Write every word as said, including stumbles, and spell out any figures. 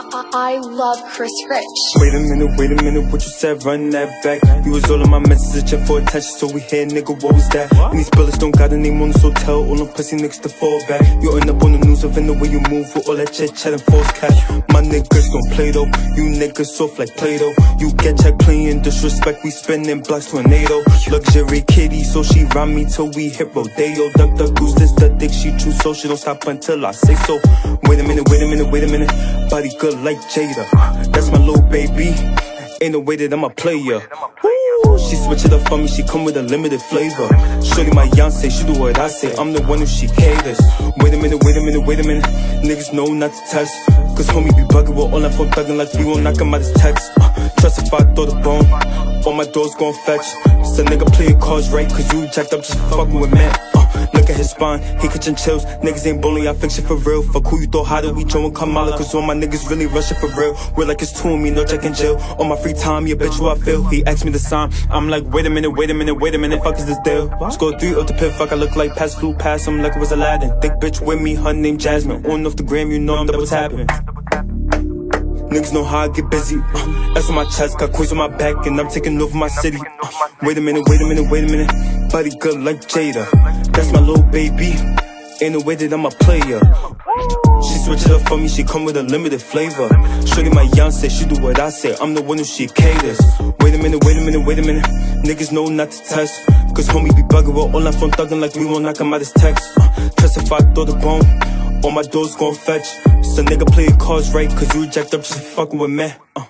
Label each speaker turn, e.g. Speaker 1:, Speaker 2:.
Speaker 1: I love Chris Rich.
Speaker 2: Wait a minute, wait a minute, what you said, run that back. You was all in my messages, check for attention, so we here, nigga, what was that? And these bullets don't got a name on us, so tell all them pussy niggas to fall back. You end up on the news of the way you move with all that chit chat and false cash. My niggas don't play though, you niggas soft like Play-Doh. You get check playing disrespect, we spinning blocks tornado. Luxury kitty, so she rhyme me till we hit rodeo. Duck the goose, this the dick she chew, so she don't stop until I say so. Wait a minute, wait a minute, wait a minute, body good like Jayda. That's my little baby, ain't no way that I'm a player. Woo, she switch it up for me, she come with a limited flavor. Shorty my yonce, she do what I say, I'm the one who she caters. Wait a minute, wait a minute, wait a minute, niggas know not to test, cause homie be bugging with all that phone thugging like we won't knock him out his text. uh, Trust if I throw the bone, all my doors gon' fetch. So nigga play your cards right, cause you jacked up just fucking with man. uh, Look at his spine, he catching chills. Niggas ain't bullying, I fix it for real. Fuck who you thought how do we join Kamala, cause all my niggas really rushing for real. We're like it's two of me, no check in jail. On my free time, yeah bitch who I feel. He asked me the sign, I'm like wait a minute, wait a minute, wait a minute, fuck is this deal? Score three off the pit, fuck I look like pass flew past him like it was Aladdin. Thick bitch with me, her name Jasmine. On off the gram, you know I'm double tapping. Niggas know how I get busy, uh, that's on my chest, got queens on my back, and I'm taking over my city. uh, Wait a minute, wait a minute, wait a minute, body good like Jayda. That's my little baby, ain't no way that I'm a player. She switch it up for me, she come with a limited flavor. Shorty my yonce, she do what I say, I'm the one who she caters. Wait a minute, wait a minute, wait a minute, niggas know not to test, cause homie be bugging with all that phone thugging like we won't knock him out his text. uh, Trust if I throw the bone, all my doors gon' fetch. So nigga play your cards right, cause you jacked up just fucking with me. uh.